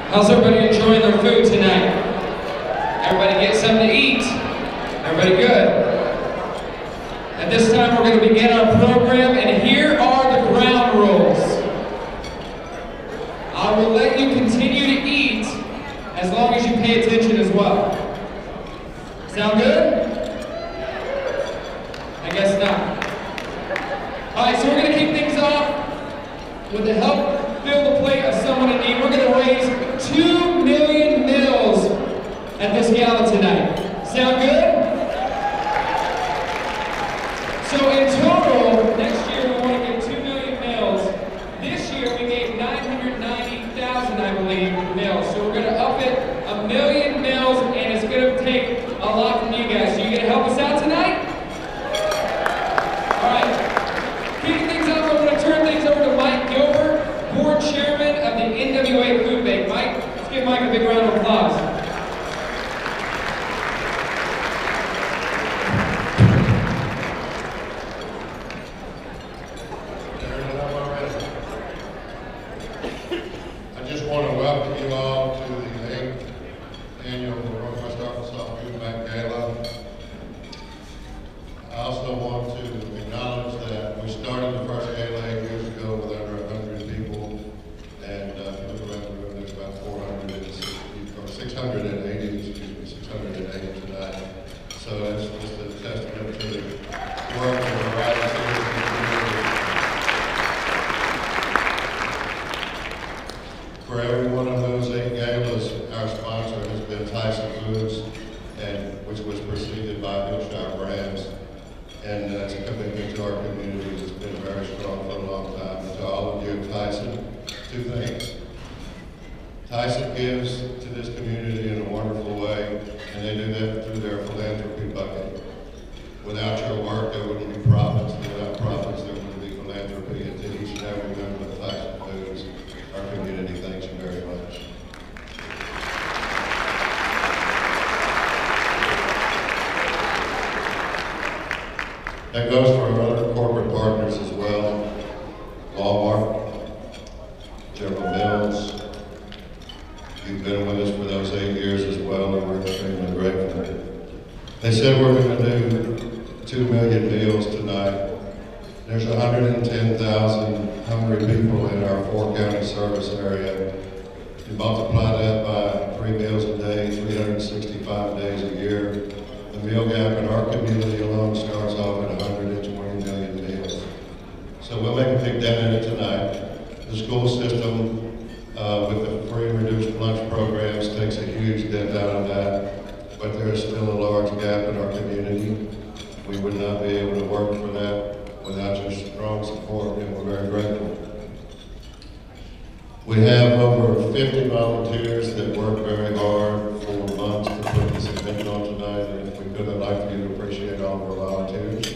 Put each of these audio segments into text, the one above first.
How's everybody enjoying their food tonight? Everybody get something to eat? Everybody good? At this time we're going to begin our program, and here are the ground rules. I will let you continue to eat as long as you pay attention as well. Sound good? I guess not. Alright, so we're going to kick things off with the help fill the plate of someone in need. We're going to raise 2 million meals at this gala tonight. Sound good? So in total, next year we want to give 2 million meals. This year we gave 990,000, I believe, meals. So we're going to up it 1 million meals, and it's going to take a lot from you guys. So you going to help us out tonight? All right. Kicking things off, I'm going to turn things over to Mike Gilbert, board chairman of the NWA Food Bank. Mike, let's give Mike a big round of applause. I just want to welcome you all to the 8th annual Northwest Arkansas Food Bank Gala. I also want to acknowledge that we started the first gala 8 years ago with under 100 people, and if you look around the room, there's about 680 tonight. So it's just a testament to the work of the writers here in the community. For every one of those 8 galas, our sponsor has been Tyson Foods, which was preceded by Hillshire Brands. And that's a commitment to our community that's been very strong for a long time. And to all of you at Tyson, 2 things. Tyson gives to this community in a wonderful way, and they do that through their philanthropy bucket. Without your work, there wouldn't be profits. Without profits, there wouldn't be philanthropy. And to each and every member of Tyson Foods, our community thanks you very much. That goes for our other corporate partners as well. Walmart, General Mills. You've been with us for those 8 years as well, and we're extremely grateful. They said we're going to do 2 million meals tonight. There's 110,000 hungry people in our 4-county service area. You multiply that by 3 meals a day, 365 days a year. The meal gap in our community alone starts off at 120 million meals. So we'll make a big dent in it tonight. The school system, with the free and reduced lunch programs, takes a huge dent out of that, but there is still a large gap in our community. We would not be able to work for that without your strong support, and we're very grateful. We have over 50 volunteers that work very hard for months to put this event on tonight, and if we could, I'd like for you to appreciate all of our volunteers.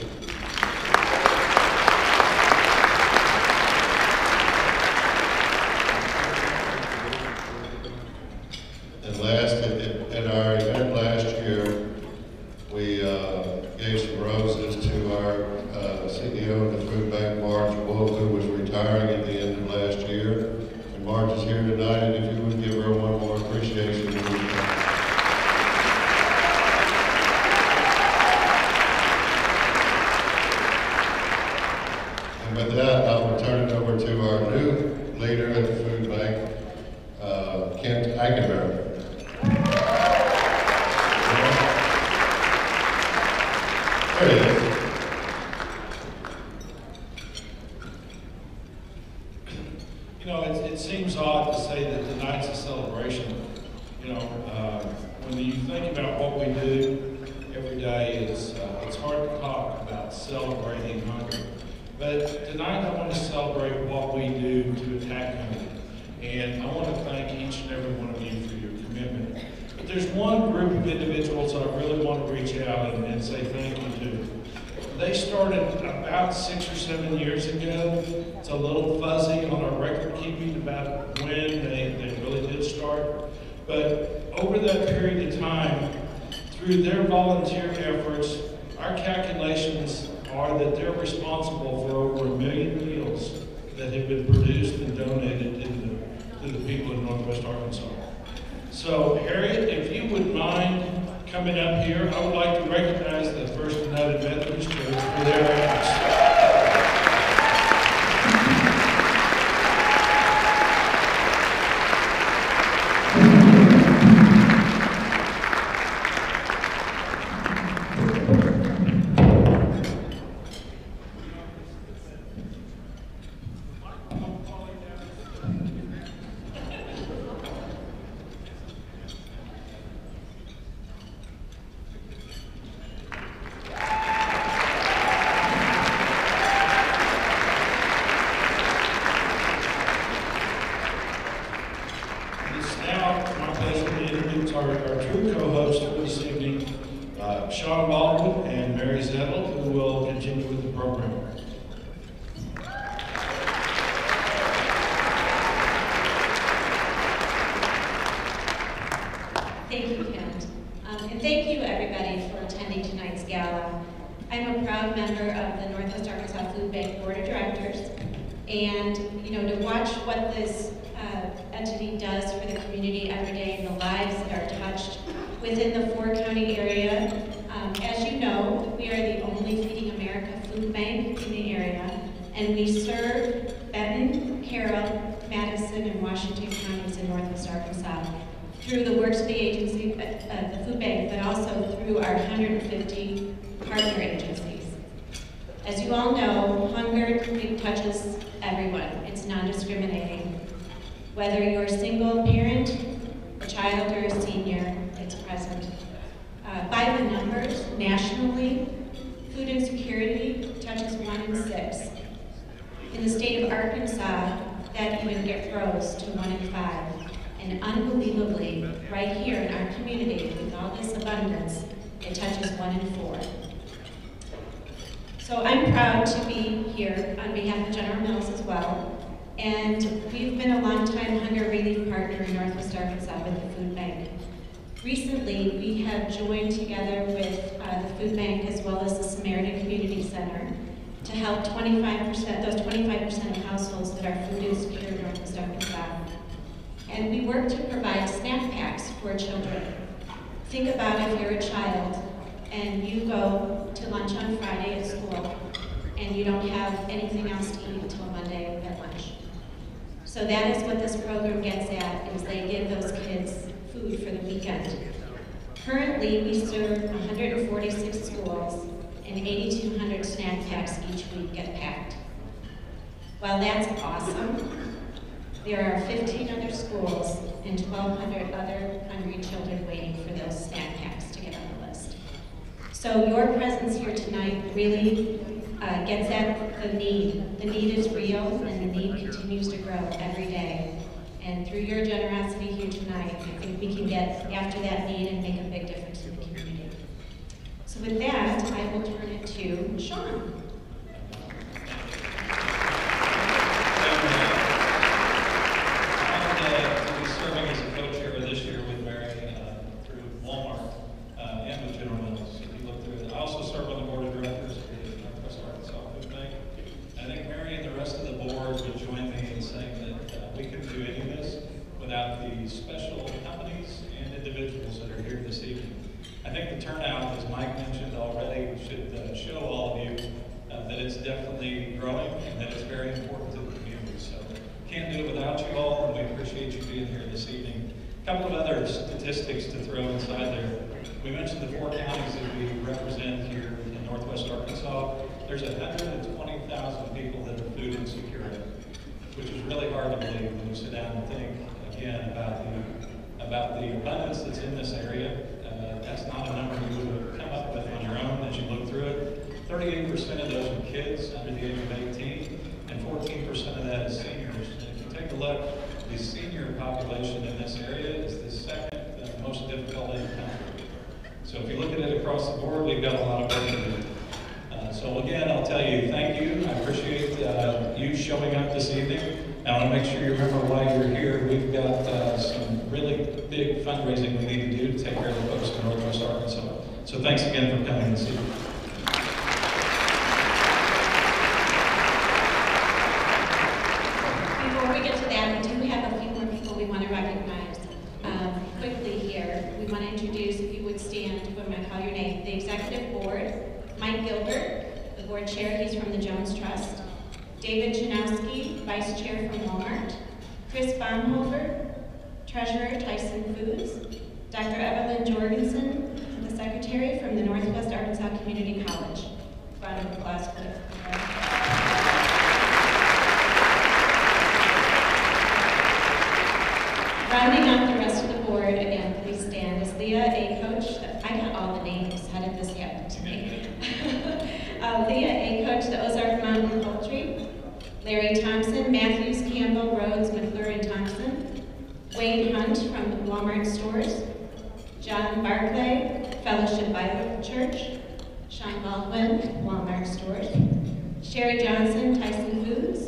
And last, at our event last year, we gave some roses to our CEO of the food bank, Marge Wolf, who was retiring at the end of last year. And Marge is here tonight, and if you would give her one more appreciation. And with that, I will turn it over to our new leader at the food bank, Kent Eichenberg. There he is. You know, it seems odd to say that tonight's a celebration. You know, when you think about what we do every day, it's hard to talk about celebrating hunger. But tonight I want to celebrate what we do to attack hunger. And I want to thank each and every one of you for your commitment. But there's one group of individuals I really want to reach out and say thank you to. They started about 6 or 7 years ago. It's a little fuzzy on our record keeping about when they really did start. But over that period of time, through their volunteer efforts, our calculations are that they're responsible for over 1 million meals that have been produced and donated to the people in Northwest Arkansas. So, Harriet, if you would mind coming up here, I would like to recognize the First United Methodist Church for their efforts. Thank you, Kent. And thank you, everybody, for attending tonight's gala. I'm a proud member of the Northwest Arkansas Food Bank Board of Directors. And, to watch what this entity does for the community every day and the lives that are touched within the four-county area. As you know, we are the only Feeding America food bank in the area, and we serve Benton, Carroll, Madison, and Washington counties in Northwest Arkansas through the works of the agency, the food bank, but also through our 150 partner agencies. As you all know, hunger touches everyone. It's non-discriminating. Whether you're a single parent, a child, or a senior, it's present. By the numbers, nationally, food insecurity touches 1 in 6. In the state of Arkansas, that even grows to 1 in 5. And unbelievably, right here in our community, with all this abundance, it touches 1 in 4. So I'm proud to be here on behalf of General Mills as well. And we've been a long-time hunger relief partner in Northwest Arkansas with the food bank. Recently, we have joined together with the food bank as well as the Samaritan Community Center to help those 25% of households that are food insecure in Northwest Arkansas. And we work to provide snack packs for children. Think about if you're a child and you go to lunch on Friday at school and you don't have anything else to eat until Monday at lunch. So that is what this program gets at, is they give those kids food for the weekend. Currently, we serve 146 schools and 8,200 snack packs each week get packed. While that's awesome, there are 15 other schools and 1,200 other hungry children waiting for those snack packs to get on the list. So your presence here tonight really gets at the need. The need is real, and the need continues to grow every day. And through your generosity here tonight, I think we can get after that need and make a big difference in the community. So with that, I will turn it to Sean. Definitely growing, and that it's very important to the community. So can't do it without you all, and we appreciate you being here this evening. A couple of other statistics to throw inside there. We mentioned the 4 counties that we represent here in Northwest Arkansas. There's 120,000 people that are food insecure, which is really hard to believe when you sit down and think again about the abundance that's in this area. That's not a number you would have come up with on your own as you look through it. 38% of those are kids under the age of 18, and 14% of that is seniors. And if you take a look, the senior population in this area is the second most difficult in the country. So if you look at it across the board, we've got a lot of work to do. So again, I'll tell you, thank you. I appreciate you showing up this evening. I want to make sure you remember why you're here. We've got some really big fundraising we need to do to take care of the folks in Northwest Arkansas. So thanks again for coming this evening. Before we get to that, we do have a few more people we want to recognize. Quick Executive Board, Mike Gilbert, the Board Chair, he's from the Jones Trust, David Janowski, Vice Chair from Walmart, Chris Baumhofer, Treasurer, Tyson Foods, Dr. Evelyn Jorgensen, the Secretary from the Northwest Arkansas Community College. Round of applause, please. Rounding out the rest of the board, and please stand, is Leah A. Coach. I got all the names. How did this happen to me? Leah A. Coach, the Ozark Mountain Poultry. Larry Thompson, Matthews, Campbell, Rhodes, McClure, and Thompson. Wade Hunt from Walmart Stores. John Barclay, Fellowship Bible Church. Sean Baldwin, Walmart Stores. Sherry Johnson, Tyson Foods.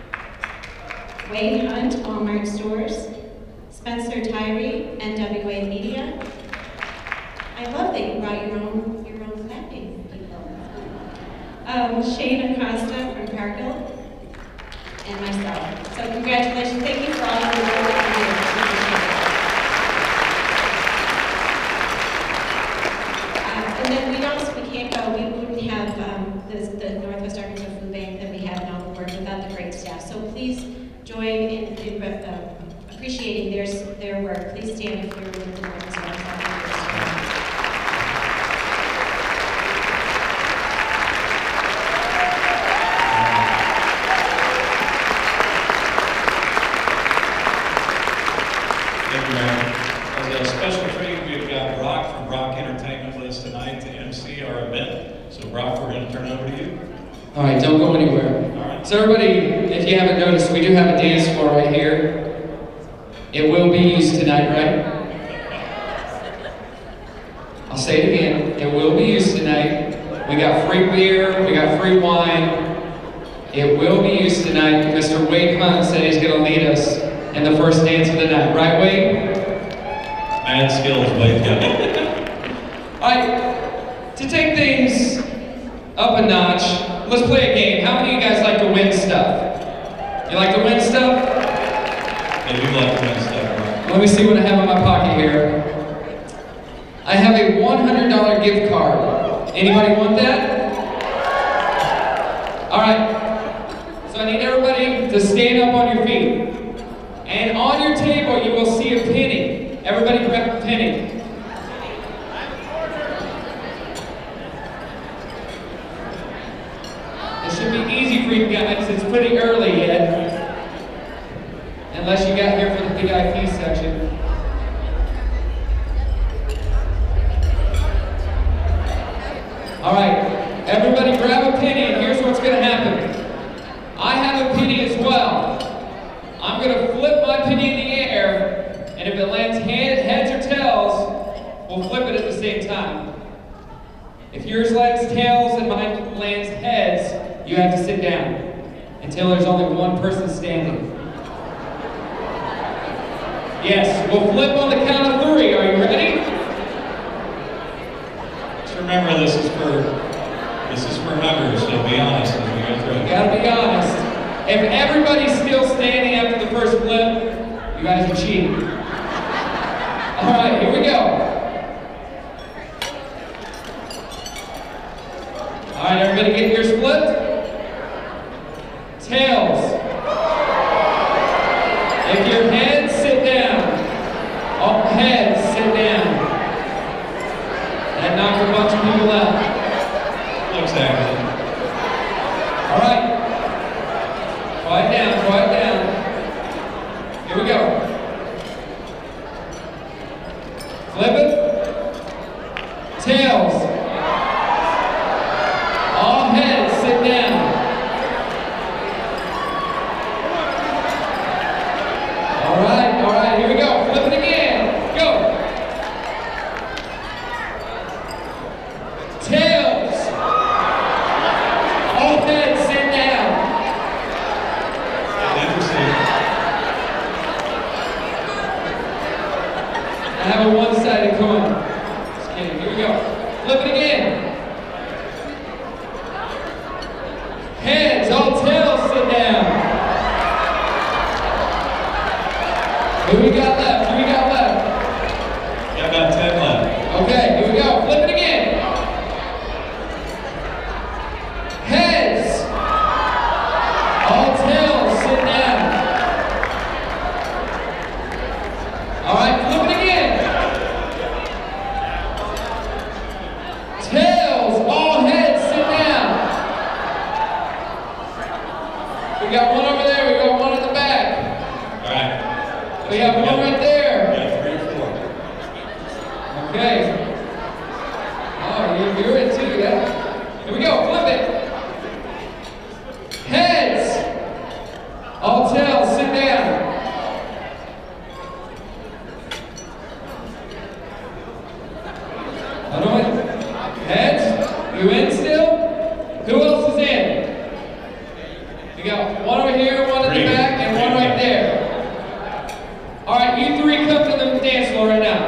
Wade Hunt, Walmart Stores. Spencer Tyree, NWA Media. I love that you brought your own clapping people. Shane Acosta from Cargill, and myself. So congratulations, thank you for all your work that you do. And then we can't go, we wouldn't have the Northwest Arkansas Food Bank that we have now work without the great staff. So please join in appreciating their work. Please stand if you're with the Northwest Arkansas Food Bank. Thank you, Mayor. As a special treat, we've got Brock from Brock Entertainment with us tonight to MC our event. So Brock, we're going to turn it over to you. All right, don't go anywhere. All right. So everybody, if you haven't noticed, we do have a dance floor right here. It will be used tonight, right? I'll say it again. It will be used tonight. We got free beer. We got free wine. It will be used tonight. Mr. Wade Hunt said he's going to lead us in the first dance of the night. Right, Wade? Mad skills, Wade. All right. To take things up a notch, let's play a game. How many of you guys like to win stuff? You like to win stuff? I do like to win stuff, right? Let me see what I have in my pocket here. I have a $100 gift card. Anybody want that? All right. So I need everybody to stand up on your feet. And on your table, you will see a penny. Everybody grab a penny. It should be easy for you guys. It's pretty early yet. Unless you got here for the VIP section. All right, everybody grab a penny, and here's what's going to happen. I have a penny as well. I'm going to flip my penny in the air, and if it lands heads or tails, we'll flip it at the same time. If yours lands tails and mine lands heads, you have to sit down until there's only one person standing. Yes, we'll flip on the count of 3. Are you ready? Just remember, this is for huggers, so be honest as we go through it. You gotta be honest. If everybody's still standing after the first flip, you guys are cheating. All right, here we go. All right, everybody get yours flipped. Tails. If your heads, sit down. All heads, sit down. That knocked a bunch of people out. Looks accurate. All right. Quiet down, quiet down. Here we go. Flip it. Tails. All heads, sit down. All right, here we go. Flip it again. Go. Tails. All heads, sit down. Interesting. I have a one-sided coin. Just kidding. Here we go. Flip it again. Heads, all tails, sit down. Who we got left? Who we got left? Got about 10 left. Okay, here we go. Flip it again. We have one right there. Yeah, 3 or 4. Okay. Oh, you're in too, yeah? Here we go, flip it. Heads. All tails, sit down. Heads. You in still? Who else is in? We got one over here, one in the back, and one right there. All right, you 3 come to the dance floor right now.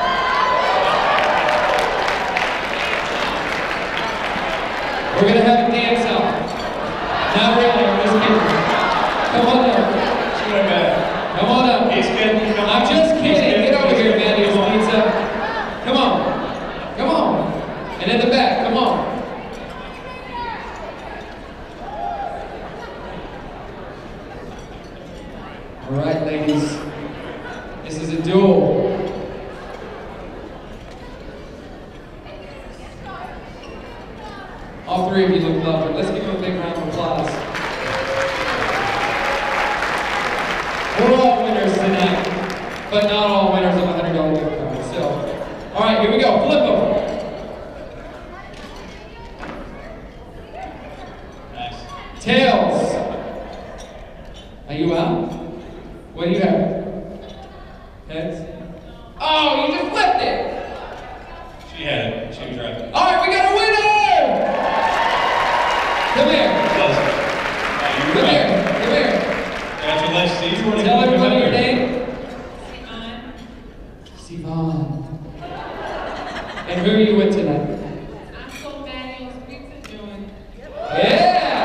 We're gonna have a dance off. Not really, I'm just kidding. Come on up. Come on up. He's kidding. I'm just kidding. Get over here, man. Here's pizza. Come on. Come on. And in the back, come on. All right, ladies. This is a duel. All 3 of you look lovely. Let's give them a big round of applause. We're all winners tonight, but not all winners of a $100 gift card. So, all right, here we go. Flip them. Nice. Tails. Are you out? What do you have? Heads? Oh, you just flipped it! She had it. She was right. All right, we got a winner! Come here. Come here. Come here. Congratulations to you. Tell everybody your name. Sivan. Sivan. And who are you with tonight? I'm so Daniel's pizza joint. Yeah!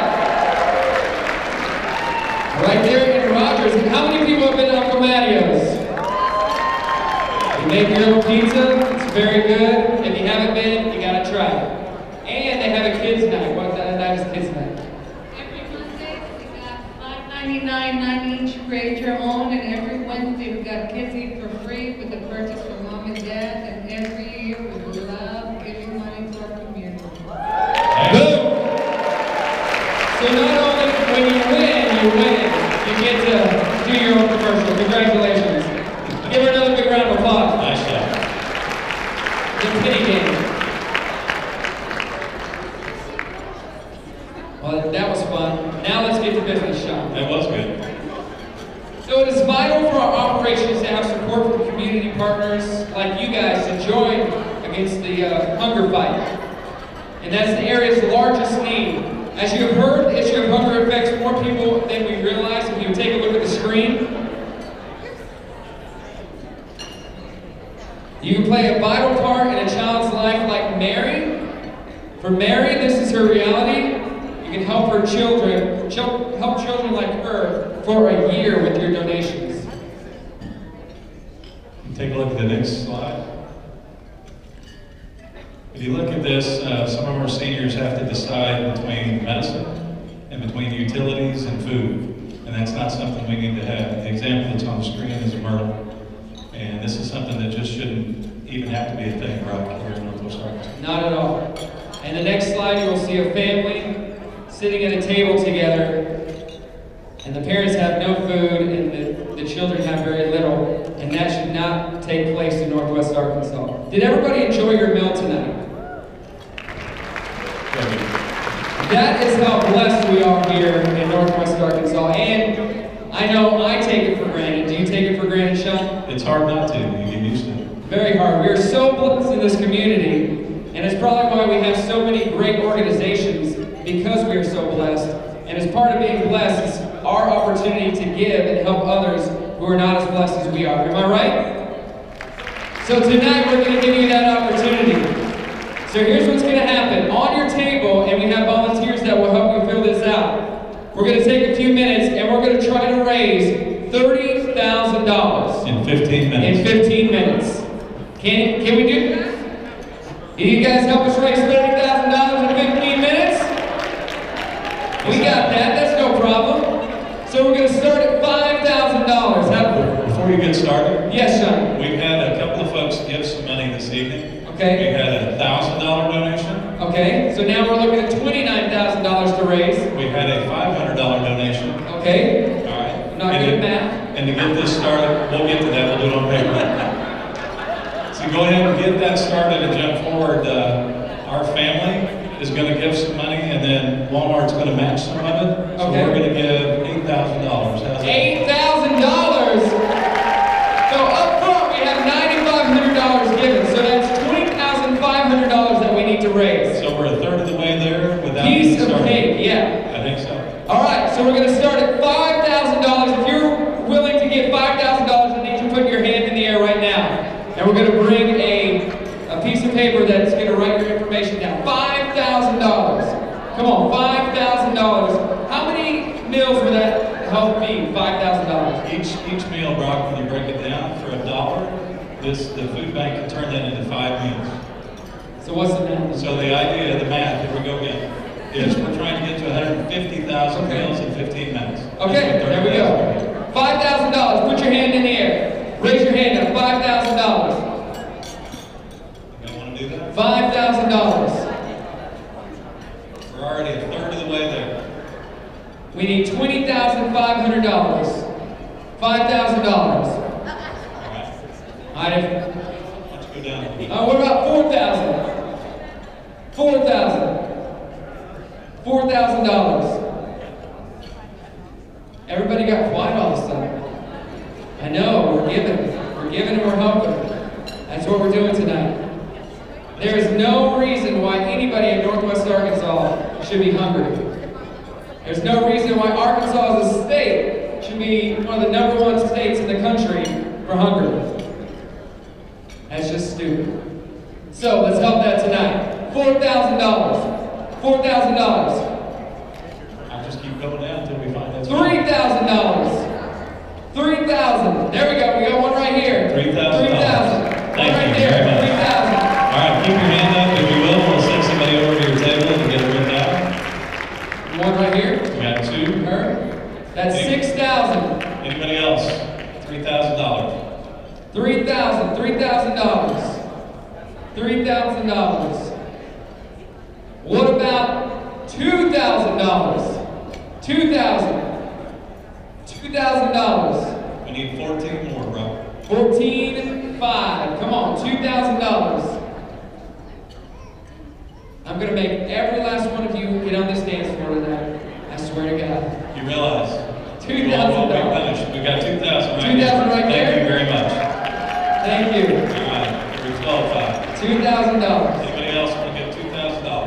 Right there in Rogers. How many people have been to Uncle Matteo's? You make your own pizza. It's very good. If you haven't been, you gotta try it. And they have a kids' night. What night is kids' night? Every Monday we got $5.99 each. Create your own, and every Wednesday we got kids eat for free with a purchase from mom and dad. And every year we love giving money to our community. Boom! So not only when you win, you get to do your own commercial. Congratulations. Give her another big round of applause. Nice job. The pity game. Well, that was fun. Now let's get to business, Sean. That was good. So it is vital for our operations to have support from community partners like you guys to join against the hunger fight. And that's the area's largest need. As you have heard, the issue of hunger affects more people than we realize. If you take a look at the screen, you can play a vital part in a child's life like Mary. For Mary, this is her reality. You can help her children, help children like her for a year with your donations. Take a look at the next slide. If you look at this, some of our seniors have to decide between medicine and between utilities and food. And that's not something we need to have. The example that's on the screen is Myrtle. And this is something that just shouldn't even have to be a thing right here in Northwest Arkansas. Not at all. And the next slide, you will see a family sitting at a table together, and the parents have no food, and the children have very little, and that should not take place in Northwest Arkansas. Did everybody enjoy your meal tonight? That is how blessed we are here in Northwest Arkansas, and I know I take it for granted. Do you take it for granted, Sean? It's hard not to. You get used to it. Very hard. We are so blessed in this community, and it's probably why we have so many great organizations, because we are so blessed. And as part of being blessed is our opportunity to give and help others who are not as blessed as we are. Am I right? So tonight we're going to give you that opportunity. So here's what's going to happen. On your table, and we have volunteers that will help you fill this out, we're going to take a few minutes and we're going to try to raise $30,000. In 15 minutes. In 15 minutes. Can we do that? Can you guys help us raise $30,000 in 15 minutes? We got that. That's no problem. So we're going to start at $5,000. Before you get started, Yes, Sean. we've had a couple of folks give some money this evening. Okay. We had a $1,000 donation. Okay. So now we're looking at $29,000 to raise. We had a $500 donation. Okay. All right. I'm not good at math. And And to get this started, we'll get to that, we'll do it on paper. So go ahead and get that started and jump forward. Our family is going to give some money, and then Walmart's going to match some of it. So we're going to give $8,000. $8,000. So up front we have $9,500 given. So that's $20,500 that we need to raise. So we're a third of the way there without Piece of starting. cake, yeah. I think so. All right, so we're going to start at $5,000. If you're willing to give $5,000, I need you to put your hand in the air right now. And we're going to bring a piece of paper that's going to write your information down. $5,000. Come on, $5,000. How many meals would that help feed? $5,000. Each meal, Brock, when you break it down for $1, the food bank can turn that into 5 meals. So what's the math? So the idea, the math, here we go again, is we're trying to get to 150,000 meals in 15 minutes. Okay, there we go. $5,000. Put your hand in the air. Raise your hand up. $5,000. You don't want to do that? $5,000. We're already a third of the way there. We need $20,500. $5,000. All right. Why don't you go down? What about 4,000? 4,000. $4,000. Everybody got quiet all of a sudden. I know, we're giving and we're helping. That's what we're doing tonight. There is no reason why anybody in Northwest Arkansas should be hungry. There's no reason why Arkansas as a state should be one of the #1 states in the country for hunger. That's just stupid. So let's help that tonight. $4,000. $4,000. I'll just keep going down until we find that. $3,000. $3,000. There we go. We got one right here. $3,000. One right there. $3,000. All right, keep your hand up if you will. We'll send somebody over to your table to get it written down. One right here. We got 2. Her. That's $6,000. Anybody else? $3,000. $3,000. $3,000. $3,000. What about $2,000? $2,000. $2,000. We need 14 more, bro. 14,500. Come on, $2,000. I'm gonna make every last one of you get on this dance floor tonight. I swear to God. You realize $2,000. you all won't be punished. We got 2,000 right 2,000 right there. Thank you very much. Thank you. All right, we're 12,500. $2,000. Anybody else want to get $2,000?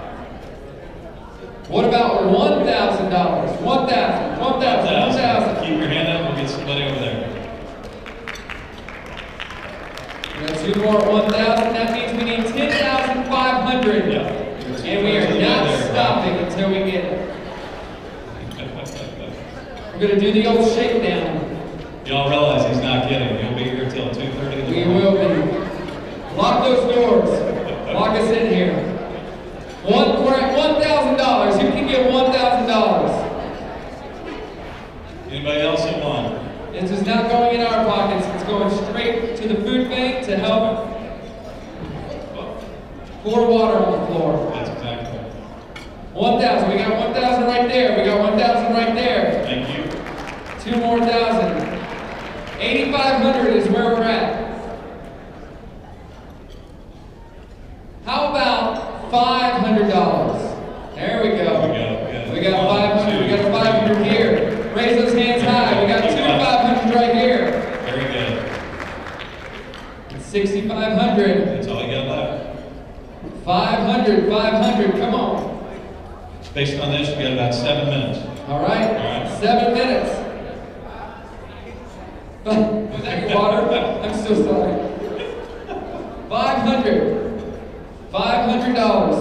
What about $1,000? $1,000. $1,000. Keep your hand up. We'll get somebody over there. We got 2 more at 1,000. That means we need 10,500. Yeah. And we are not stopping until we get it. We're going to do the old shakedown. Y'all realize he's not kidding. He'll be here till 2:30 in the We morning. will be. Lock those doors. Lock us in here. We're at $1,000. Who can get $1,000? Anybody else that won? This is not going in our pockets. It's going straight to the food bank to help pour water on the floor. That's exactly right. 1,000. We got 1,000 right there. We got 1,000 right there. Thank you. 2 more thousand. 8,500 is where we're at. How about $500? There we go. We got 500. We got a 500 here. Raise those hands high. We got 2 500s right here. Very good. 6,500. That's all you got left. 500. 500. Come on. Based on this, we got about 7 minutes. All right. All right. 7 minutes. Was that your water? I'm so sorry. 500. $500.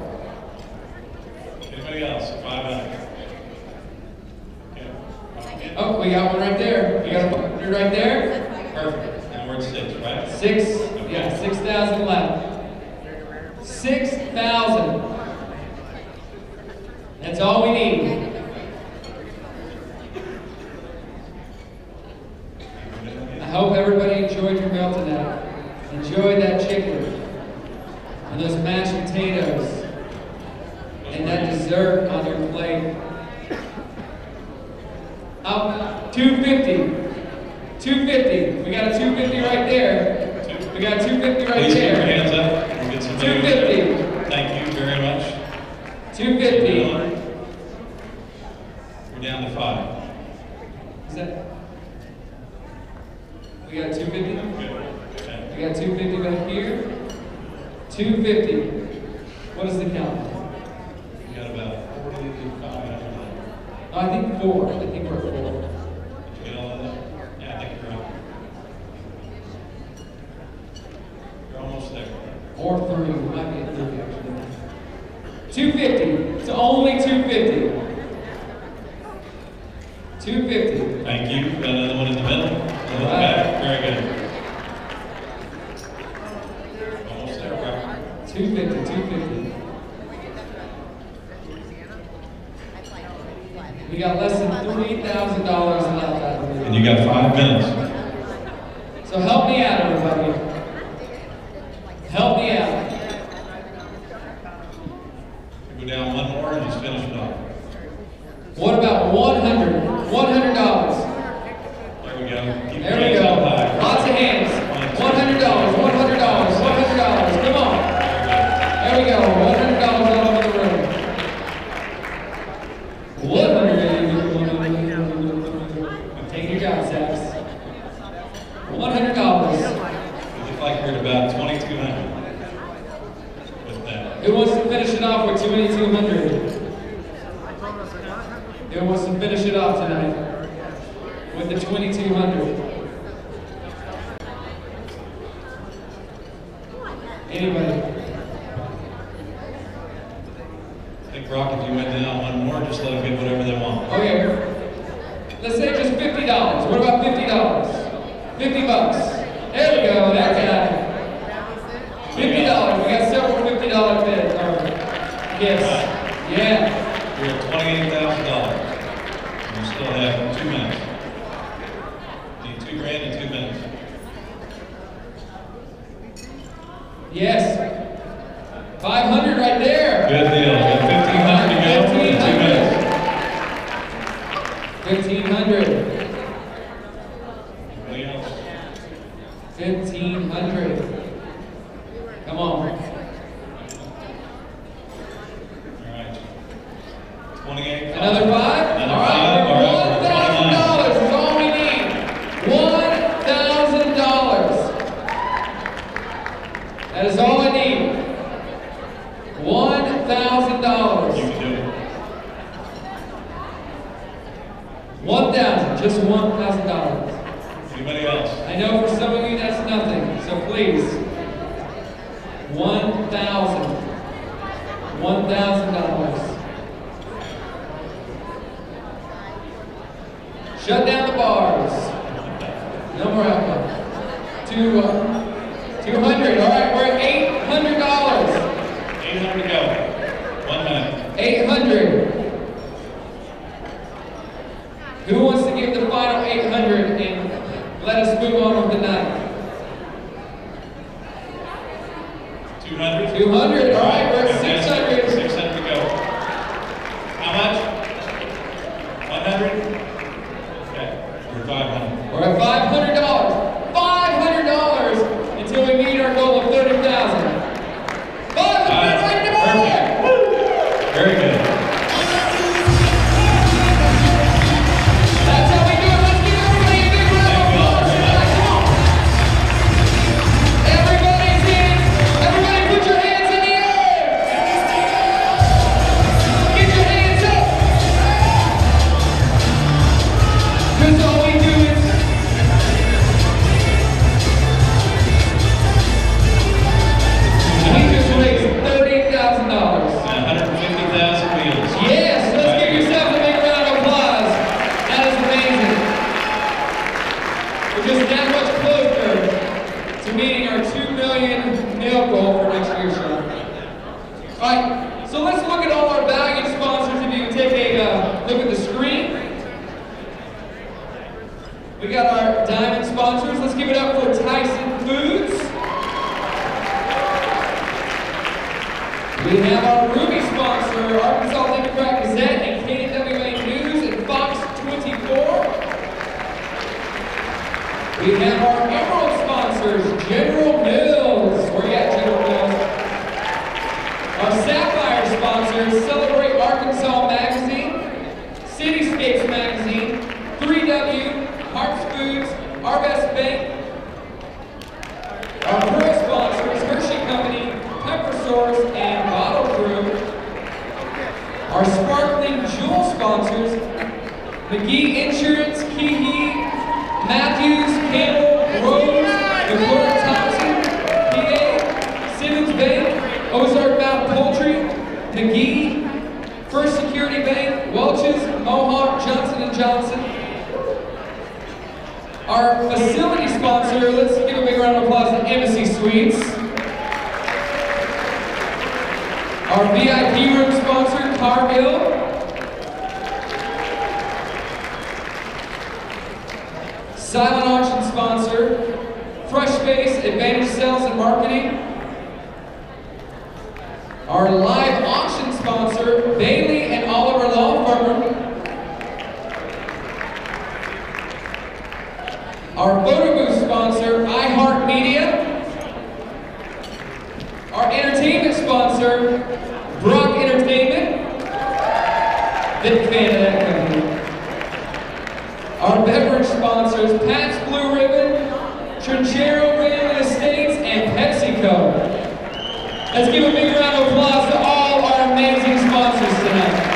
Anybody else? 500. Okay. Oh, we got one right there. We got a 500 right there. Perfect. And we're at 6, right? 6. Yeah, 6,000 left. 6,000. That's all we need. I hope everybody enjoyed your meal tonight. Enjoy that chicken and those mashed potatoes and that dessert on your plate. $250. 250. We got a 250 right there. We got a 250 right Please keep your there. hands up. We'll get some 250. Thank you very much. 250. We're down to 5. Is that? We got 250. Okay. We got 250 back here. 250. What is the count? We got about 45. Oh, I think 4. I think we're at 4. Did you get all of that? Yeah, I think you're right. You're almost there. Or 3. We might be at 3 actually. 250. It's only 250. 250. Thank you. Got another one in the middle. Another in the back. Very good. Almost there, right? 250. 250. We got less than $3,000 left, I believe. And you got 5 minutes. So help me out, everybody. Help me out. Go down one more and just finish it off. What about 100? $100. There we go. Keep There your we hands go. up high. Lots of hands. $100. $100. $100. Come on. There we go. $100 all over the room. 100. Take your job, Saps. $100. It looked like we're at about 2,200 with that. Who wants to finish it off with 2,200? Who wants to finish it off tonight with the 2,200? Anybody? I think, Brock, if you went down one more, just let them get whatever they want. Okay. Let's say just $50. What about $50? 50 bucks. There we go. That guy. $50. We got several $50 bids. Yes. Yeah. You're at $28,000. You still have 2 minutes. Need $2,000 in 2 minutes. Yes. 500 right there. Good deal. You got 1,500 to go. 1,500. 1,500. Anybody else? 1,500. Come on. All right. 28. Another 5? Another All right. five. All right. $1,000 is all we need. $1,000. That is all I need. $1,000. You can do it. 1,000. Just $1,000. Anybody else? I know for some of you that's nothing, so please. 1,000. $1,000. Shut down the bars. No more alcohol. 200. All right, we're at $800. 800 to go. 1 minute. 800. Who wants to give the final 800 and let us move on with the night? 200. 200. All right, we're at 600. 600 to go. How much? 100? Okay. We're 500. We're at $500. $500 until we meet our goal of 30,000. 500 right there. Perfect. Very good. That's how we do it. Let's give everybody a big round of applause tonight. Come on. Everybody's hands. Everybody put your hands in the air. Get your hands up. Because all we do is we just raised $30,000. 150,000 meals. Yes, let's give yourself a big round of applause. That is amazing. We're just that much closer to meeting our 2 million meal goal for next year's show. All right, so let's look at all our valued sponsors. If you can take a look at the screen. We got our diamond sponsors. Let's give it up for Tyson Foods. We have our Ruby sponsor, Arkansas Democrat Gazette and NWA News and Fox 24. We have our Emerald sponsors, General Mills. Where you at, General Mills? Our Sapphire sponsors, Celebrate Arkansas Magazine, Cityscapes Magazine, 3W, Harps Foods, Our Best Bank. Our Pearl sponsors, Hershey Company, Pepper Source, and Bottle Crew. Our Sparkling Jewel sponsors, McGee Insurance, Key, Matthews, Campbell, Rose, McClure Thompson, PA, Simmons Bank, Ozark Mountain Poultry, McGee, First Security Bank, Welch's, Mohawk, Johnson & Johnson. Our facility sponsor, let's give a big round of applause to Embassy Suites. Our VIP room sponsor, Cargill. Silent auction sponsor, Fresh Space, Advantage Sales and Marketing. Our live auction sponsor, Bailey and Oliver Law Firm. Our photo booth sponsor, iHeartMedia. Our entertainment sponsor, Brock Entertainment. Big fan of that company. Our beverage sponsors, Pat's Blue Ribbon, Trinchero Rail Estates, and PepsiCo. Let's give a big round of applause to all our amazing sponsors tonight.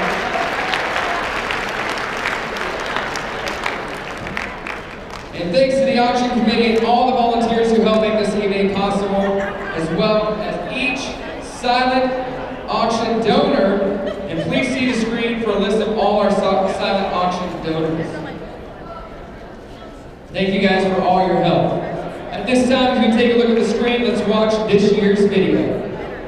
And thanks to the auction committee and all the volunteers who helped make this evening possible, as well as each silent auction donor. And please see the screen for a list of all our silent auction donors. Thank you guys for all your help. At this time, if you take a look at the screen, let's watch this year's video.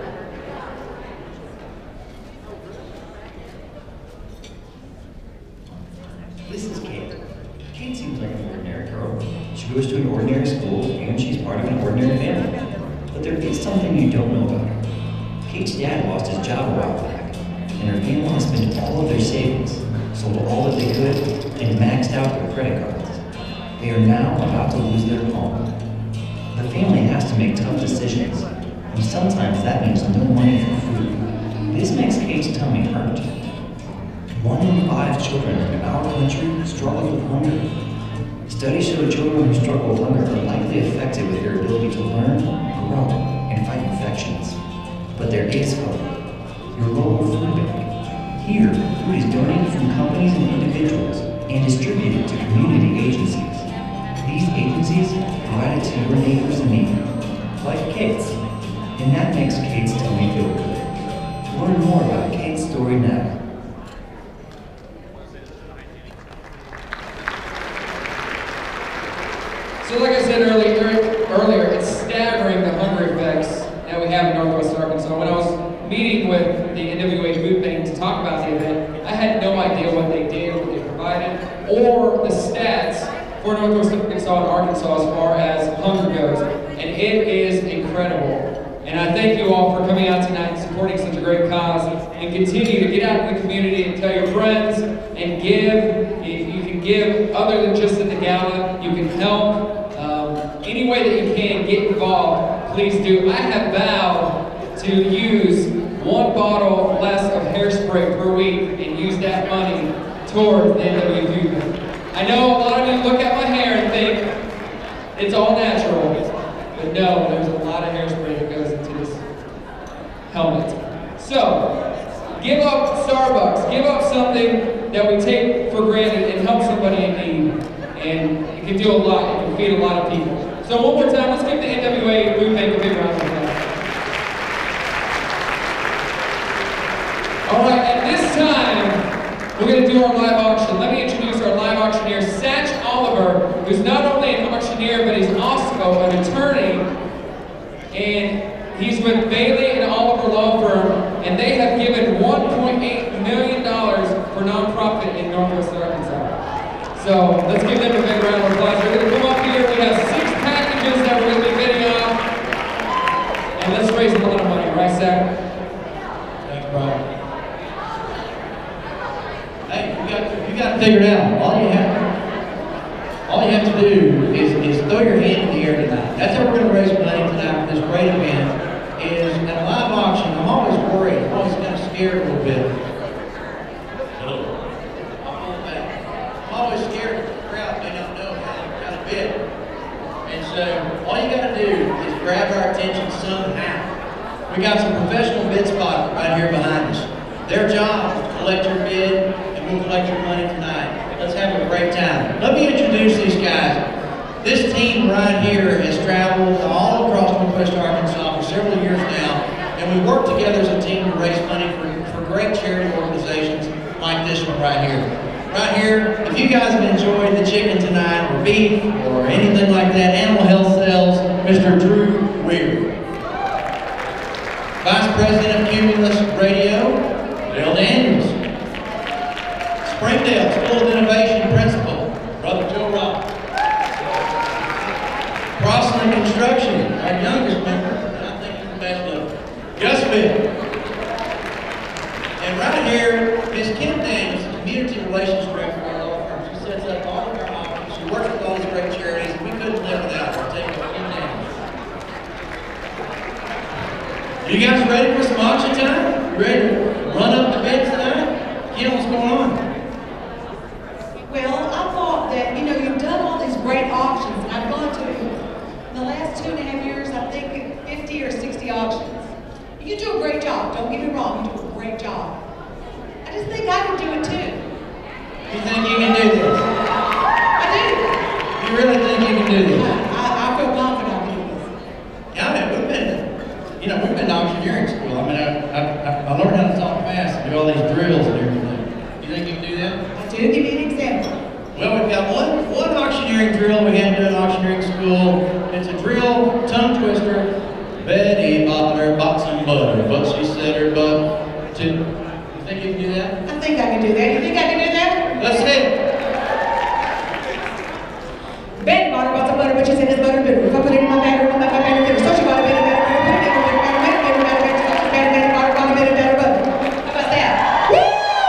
This is Kate. Kate seems like an ordinary girl. She goes to an ordinary school, and she's part of an ordinary family. But there is something you don't know about her. Kate's dad lost his job a while back, and her family has spent all of their savings, sold all that they could, and maxed out their credit cards. They are now about to lose their home. The family has to make tough decisions, and sometimes that means no money for food. This makes Kate's tummy hurt. 1 in 5 children in our country struggle with hunger. Studies show children who struggle with hunger are likely affected with their ability to learn, grow, and fight infections. But there is hope. Your local food bank. Here, food is donated from companies and individuals and distributed to community agencies. These agencies provide it to your neighbors in need, like Kate's, and that makes Kate's tummy feel good. Learn more about Kate's story now. So like I said earlier, it's staggering the hunger effects that we have in Northwest Arkansas. When I was meeting with the NWA Food Bank to talk about the event, I had no idea what they did, what they provided, or the stats for Northwest Arkansas and Arkansas as far as hunger goes. And it is incredible. And I thank you all for coming out tonight and supporting such a great cause. And continue to get out in the community and tell your friends and give. You can give other than just at the gala. You can help. Any way that you can get involved, please do. I have vowed to use 1 bottle less of hairspray per week and use that money towards the NWA Food Bank. I know a lot of you look at my hair and think it's all natural, but no, there's a lot of hairspray that goes into this helmet. So, give up Starbucks, give up something that we take for granted and help somebody in need. And it can do a lot, it can feed a lot of people. So one more time, let's give the NWA Food Bank a big round of applause. All right, at this time, we're going to do our live auction. Let me introduce our live auctioneer, Satch Oliver, who's not only an auctioneer, but he's also an attorney. And he's with Bailey and Oliver Law Firm, and they have given $1.8 million for nonprofit in Northwest Arkansas. So let's give them a big round of applause. They're going to come up here. We have 6 packages that we're going to be bidding off. And let's raise a lot of money, right, Zach? Thanks, Brian. Hey, you got to figure it out. All you have to do is throw your hand in the air tonight. That's how we're going to raise money tonight for this great event. Is at a live auction, I'm always worried. I'm always kind of scared a little bit. I'm always scared that the crowd may not know how to bid. And so all you got to do is grab our attention somehow. We got some professional bid spots right here behind us. Their job is to collect your bid, and we'll collect your money tonight. Let's have a great time. Let me introduce these guys. This team right here has traveled all across Northwest Arkansas for several years now, and we work together as a team to raise money for great charity organizations like this one right here. Right here, if you guys have enjoyed the chicken tonight, or beef, or anything like that, Animal Health Sales, Mr. Drew Weir. Vice President of Cumulus Radio, Dale Daniels. Springdale School of Innovation Principal, Brother Joe Rock. Crossland Construction, our youngest member, and I think he's the best of them, Gusville. And right here, Ms. Kim Daniels, Community Relations Director for our law firm. She sets up all of our offices. She works with all these great charities, and we couldn't live without her. Take Kim Daniels. You guys ready for some auction time? You ready to run up the bids tonight? Kim, what's going on? Well, I thought that, you've done all these great auctions, and I've gone to, in the last 2.5 years, I think 50 or 60 auctions. You do a great job, don't get me wrong, you do a great job. I just think I can do it too. You think you can do this? I do. You really think you can do this? I feel confident I can do this. Yeah, I mean, we've been to auctioneering school. I mean, I learned how to talk fast and do all these drills and everything. You think you can do that? I do. Give me an example. Well, we've got one auctioneering drill we had to do in auctioneering school. It's a drill, tongue twister. Betty bought her box some butter, but she said her butt to. You think you can do that? I think I can do that. You think I can do that? Let's hit it. Betty bought her box of butter, but she said it's butter bitter. If I put it in my bag, it'll make my bag bitter. So she bought a bitter, bitter, bitter, bitter, bitter, bitter, bitter, bitter, bitter, bitter, bitter, bought her box of bitter, bitter, butter. How about that? Woo!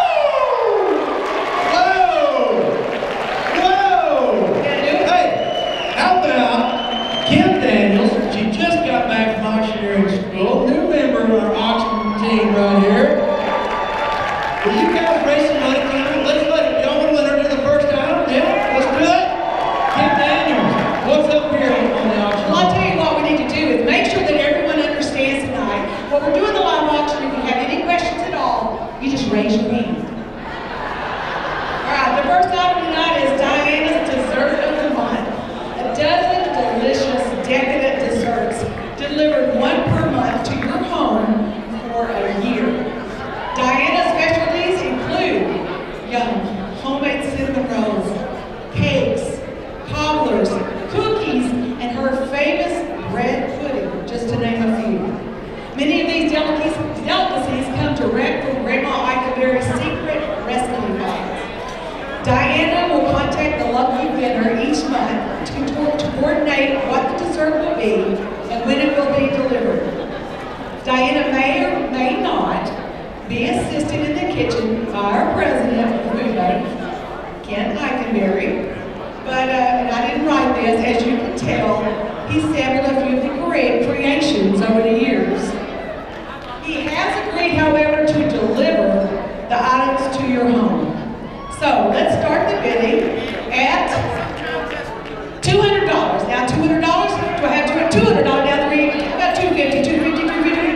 Whoa! Can I do it? Hey, how about Kim Daniels? She just got back from auctioneering school. New member of our auction team right here. Will you guys raise some money tonight? Let's let it. Y'all want to let her do the first item? Yeah, let's do it. Kim Daniels, what's up here on the auction? Well, I'll tell you what we need to do is make sure that everyone understands tonight. When we're doing the live auction, if you have any questions at all, you just raise your hand. All right, the first item tonight is Diana's Dessert of the Month. A dozen delicious, decadent desserts delivered one per month to your home for a year. Diana's specialties include homemade cinnamon rolls, cakes, cobblers, cookies, and her famous bread pudding, just to name a few. Many of these delicacies come direct from Grandma Icaberry's secret recipe box. Diana will contact the lucky winner each month to coordinate what the dessert will be and when it will be delivered. Diana may or may not be assisted in the kitchen by our president of the food bank, Ken Icaberry. But, and I didn't write this, as you can tell, he sampled a few of the creations over the years. He has agreed, however, to deliver the items to your home. So let's start the bidding at $200. Now $200, do I have $200 now? About $250, $250,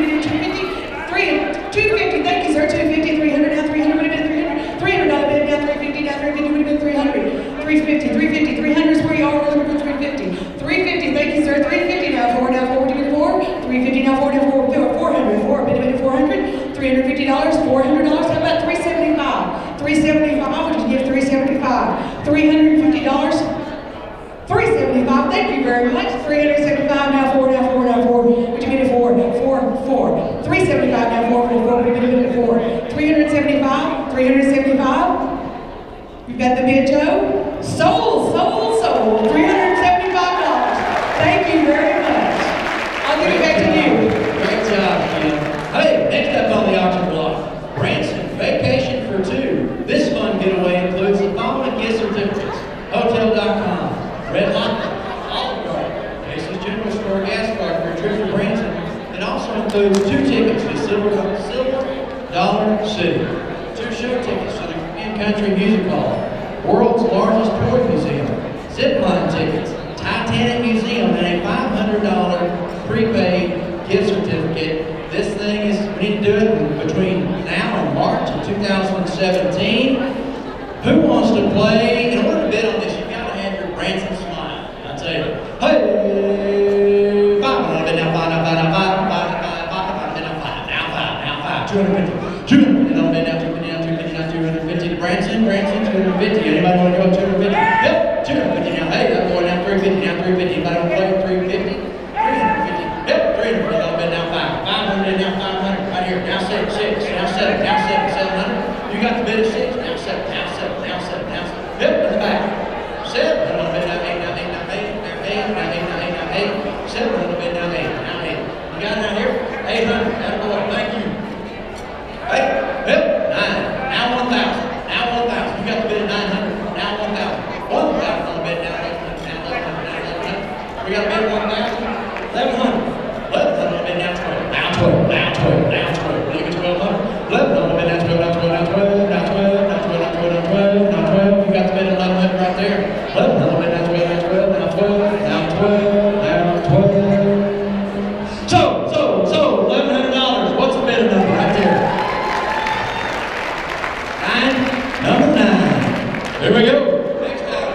$250, thank you sir, $250, $300, now $300, would have been $300, $300 bid, now $350, now $350, would have been $300, $350, $350, $300 is where you are, we're looking for $350, $350, thank you sir, $350, now $4, now $4, would have been $4, $350, now $4, now $4, $400, bid, $400, $350, $400, how about $375, $375, I would just give $375, $350, $375, thank you very much. $375, now $4, now $4, now $4. Would you get it $4, $4, $4. $375, now $4, $4, would you get it $4. $375, $375. You got the bid, Joe? Sold, sold, sold. $375. Thank you very much. I'll give it back to you. Great job, Kim. Hey, next up on the auction block, Branson Vacation for Two. This fun getaway includes the following gift certificates: Hotel.com, Red Lobster, Olive includes 2 tickets to Silver Dollar City, 2 show tickets to the Korean Country Music Hall, world's largest toy museum, zipline tickets, Titanic Museum, and a $500 prepaid gift certificate. This thing is, we need to do it between now and March of 2017. Who wants to play? In order to bid on this, you've got to have your Branson smile. I'll tell you, hey, 5, now 5, now 5, now 5, now 5, now 5, now 5, now 5, 250, 200, now 250, now 250, now 250 to Branson, 250. Anybody want to go 250? Yep, 250 now. Hey, I'm going now 350, now 350. Anybody want to play 350? 350. Yep, 300. Now 5, 500, now 500. Right here. Now 6, 6, now 7, now 7, 700. You got the bid of 6. Now 7, now 7, now 7, now 7. Yep, in the back. 7. A little bit now 8, now 8, now 8, now 8, now 8, now 8, now 8. 7. A little bit now 8, now 8. You got it out here? 800. That'll go. Thank you. 8. Yep. 9. Now 1,000. Now 1,000. You got the bid of 900. Now 1,000. 1,000 on the bid. Now 800. Now 1100. Now 1100. We got a bid of 1,000. 1,100. 1100 on the bid. Now 12. Now 12. Now 12. Now 12. Look at 1,200. 11 on the bid. Now 12. Now 12. Now 12. Now 12. Now 12. Now 12. Now 12. Now 12. You got the bid of 1,100 right there. 11 on the bid. Now 12. Now 12. Now 12. Now 12. Now 12. So $1,100. What's the bid of number right there? 9. Number 9. Here we go. Next up.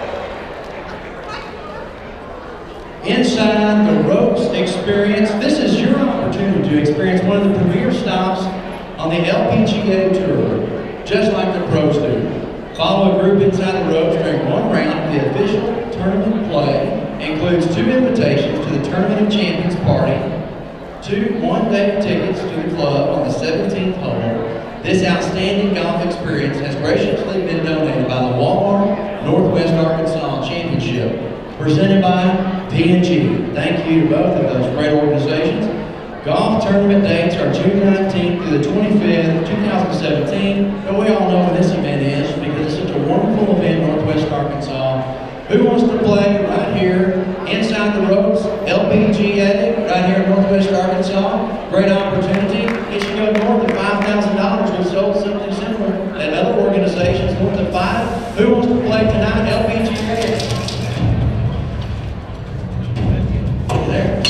Inside the Ropes Experience. This is your opportunity to experience one of the premier stops on the LPGA Tour, just like the pros do. Follow a group inside the ropes during one round. The official tournament play includes 2 invitations to the Tournament of Champions party, 2 one-day tickets to the club on the 17th hole. This outstanding golf experience has graciously been donated by the Walmart Northwest Arkansas Championship, presented by P&G. Thank you to both of those great organizations. Golf tournament dates are June 19th through the 25th, 2017. And we all know when this event is because it's such a wonderful event in Northwest Arkansas. Who wants to play right here inside the ropes? LPGA, right here in Northwest Arkansas. Great opportunity. It should go north of $5,000. We've sold something similar at other organizations north of 5. Who wants to play tonight? LPGA. There.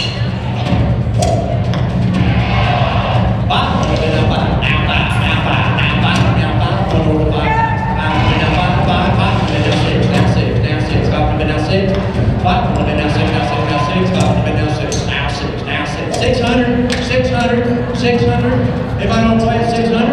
600. Anybody want to play at 600?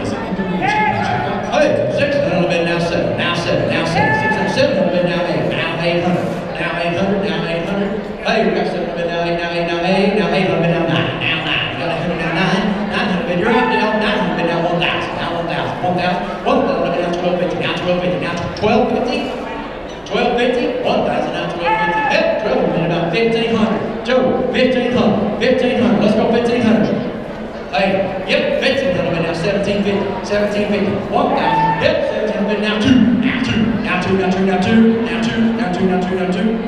Hey, 600 will be now 7. Now 7. Now 7. 7 will be now 8. Now 800. Now 800. Now 800. Hey, we got 7 will be now 8. Now 8. Now 8. Now 8 will be now 9. Now 9. We got 800 now 9. 900 will be right now. 900 will be now 1,000. Now 1,000. 1,000. 1,000 will be now 1,250. Now 1,250. Now 1,250. 1,250. 1,000 now 1,250. Hey, 12 will be about 1,500. Joe, 1,500. 1,500. Let's go 1,500. Hey, yep, 1,500 now, 1,750, 1,750, 1,000, yep, 1,750, now 2, now 2, now 2, now 2, now 2, now 2, now 2, now 2, now 2.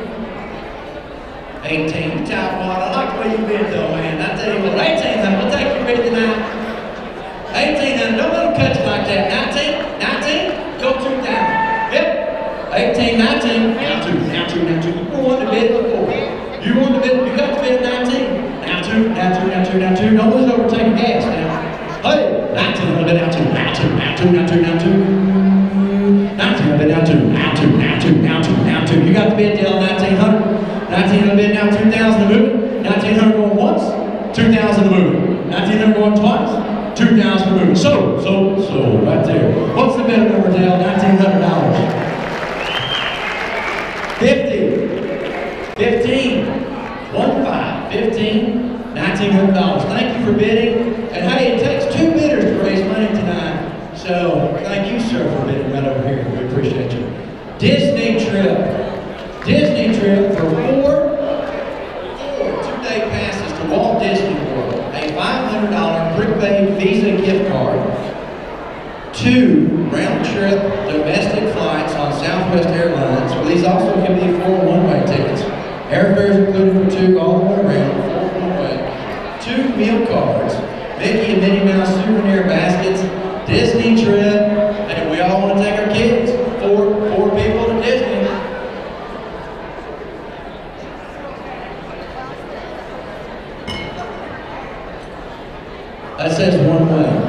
18, top one, I like the way you bid though, man. I tell you what, 1,800, we'll take your bid tonight. 1,800, don't let them cut you like that. 19, 19, go 2,000, yep. 18, 19, now 2, now 2, now 2. You won the bid before. You won the bid, you got the bid 19. Now 2, now 2, now 2, now 2. Don't lose overtaking gas now. Hey, 19 a little bit, now 2, now 2, now 2, now 2, now 2. 19 a little bit, now 2, now 2, now 2, now 2, now 2. You got the bid deal, 1,900. 19 a little bit, now 2,000 to move it. 1,900 going once, 2,000 to move it. 1,900 going twice, 2,000 to move it. So, right there. What's the bid number, Dale? $1,900. 50, 15, 1,5, 15, $1,900. Thank you for bidding. And hey, it takes 2 bidders to raise money tonight. So thank you, sir, for bidding right over here. We appreciate you. Disney trip for 4 2-day passes to Walt Disney World. A $500 prepaid Visa gift card. 2 round-trip domestic flights on Southwest Airlines. Well, these also can be 4 one-way tickets. Airfares included for 2 all the way around, 4 one-way. 2 meal cards, Mickey and Minnie Mouse souvenir baskets, Disney trip, and we all want to take our kids. Four people to Disney. That says one way.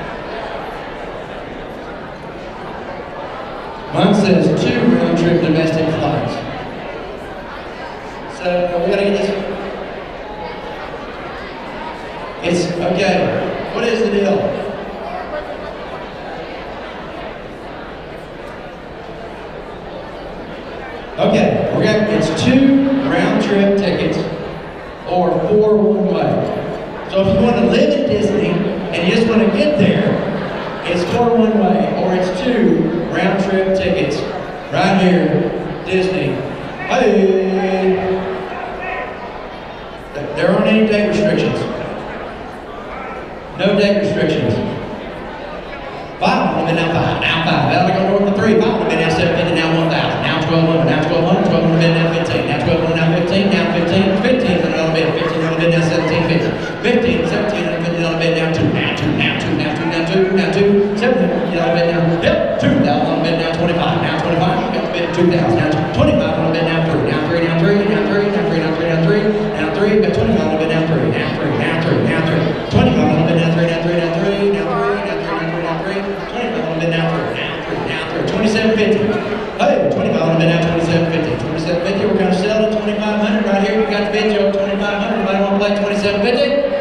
Mine says 2 round-trip domestic flights. So we gotta get this. It's okay. What is the deal? Okay, it's 2 round-trip tickets or 4 one-way. So if you want to live at Disney and you just want to get there, it's 4 one-way, or it's 2 round-trip tickets. Right here, Disney. Hey! There aren't any date restrictions. No date restrictions. 5 would have been now 5, now 5. That'll go north to 3. 5 would have been now 750, now 1,000. Now 1,200, now 1,200, 1,200 would have been now 15. Now 1,200, now 15, now 15. 15 would have been 15 would have been now 1750. 15, 17 would have been now 2. Now 2, now 2, now 2, now 2, now 2. 7 would have been now, yep, 2,000 would have been now 25. Now 25, you got to bid 2,000. Now 25 would have been now 3. Now 3, now 3, now 3, now 3, now 3, now 3. Now 3, but 25 would have been now 3. Now 3, now 3, now 3. 25 would have been now 3, now 3, now 3, now 3, now 3, now 3, now 3. 25 would have been now 3, now 3, now 3. 2750. Hey, 25 would have been now 2750. 2750, we're going to sell it 2,500 right here. We got the bid, Joe, 2,500. Anybody want to play 2750?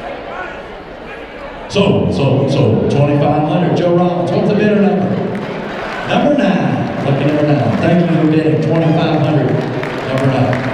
So, 2,500. Joe Rollins, what's the bidder number? Number 9. Lucky number 9. Thank you for bidding 2,500. Number 9.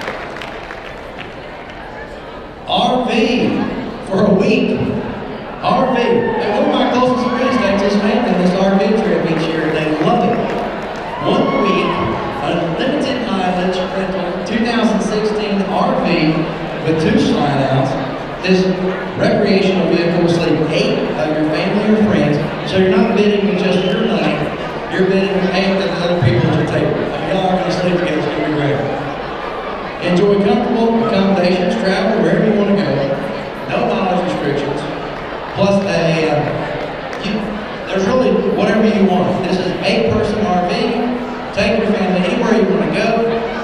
RV for a week. RV. Hey, one of my closest friends takes his family on this RV trip each year, and they love it. 1 week, unlimited mileage rental, 2016 RV with 2 slide outs. This recreational vehicle will sleep 8 of your family or friends, so you're not bidding with just your money, you're bidding with 8 of the other people at your table. If y'all are going to sleep together, it's going to be great. Enjoy comfortable accommodations, travel wherever you want to go, no mileage restrictions, plus there's really whatever you want. This is an 8-person RV, take your family anywhere you want to go.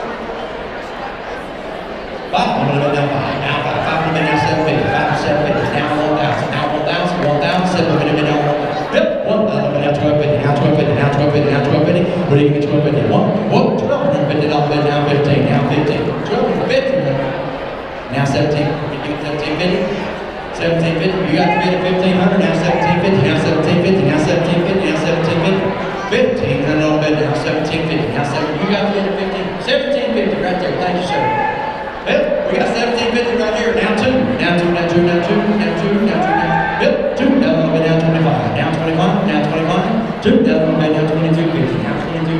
5 would have been now 5, now 5, 5 would have been now 750, 5 to 750, now 1,000, now 1,000, 1,000, 7 would have been now 1,000. Yep, 1,000 would have been now 1,250, now 1,250, now 1,250, now 1,250. What do you get 1,250? Whoop, 1,250 bid now 15, now 15. 1,250, now 17. You get 1,750? 1,750, you got the bid at 1,500, now 1,750, now 1,750, now 1,750, now 1,750. 15, and a bid now 1,750, now 7. You got the bid at 15, 1,750 right there. Thank you, sir. Well, we got 1,750 right here. Now 2, now 2, now 2, now 2, now 2, now 2, now. Yep, 2. Now a little bit down 25. Now 25. Now 25. 2. Now a little bit down 2250. Now